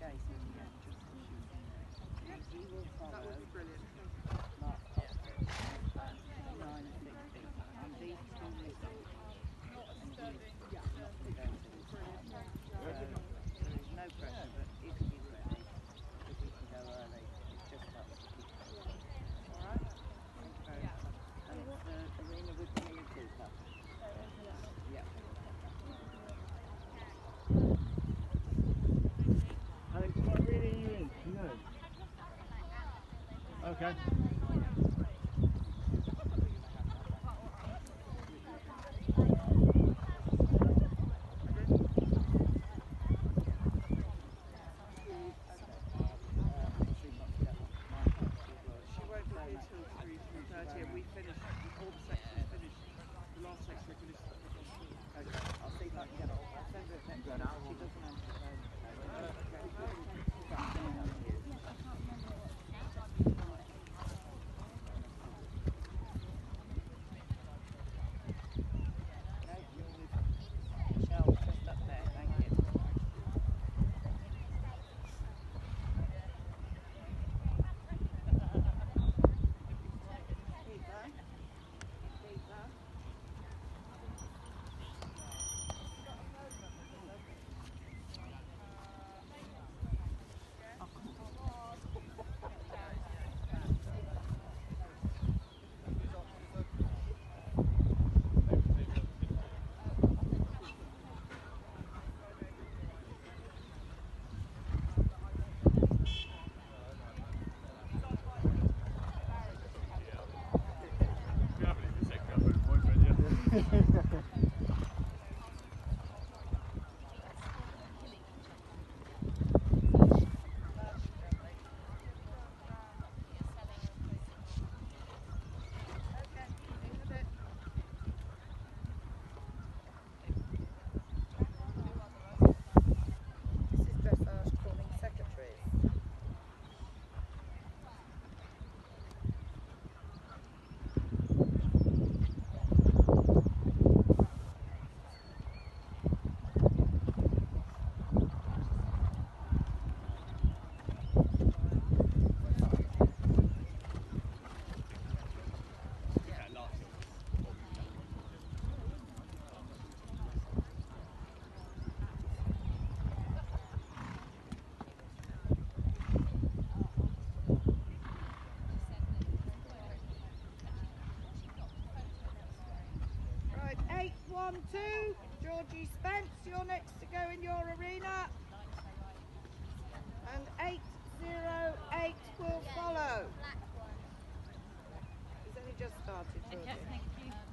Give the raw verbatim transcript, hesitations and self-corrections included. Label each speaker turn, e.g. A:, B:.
A: Jason, yeah, just as she's in there.
B: Yep.
A: He will follow.
B: That would be brilliant.
A: Mark Cochran, nine and sixty. And these two little, and he's
B: Yeah.
A: not going to go to this time. So there is no pressure, but if he's ready, if he can go early, it just helps to keep him. All right? Thank you very much. And it's the arena with Camilla Cooper. Yeah.
C: Alex, what arena are you in? No. Okay.
B: She won't be here till three, three thirty, and we finished, all the sections finished, the last section we finished at the hospital.
A: Okay. I'll see if I can get hold of her. I'll send her a text. She doesn't answer the phone. Michelle, just up there, thank you. Keeper. Keeper. This is dressage forming secretaries. Right, eight one two, Georgie Spence, you're next to go in your arena. And eight zero eight will follow. He's only just started, Georgie.
D: Okay, thank you.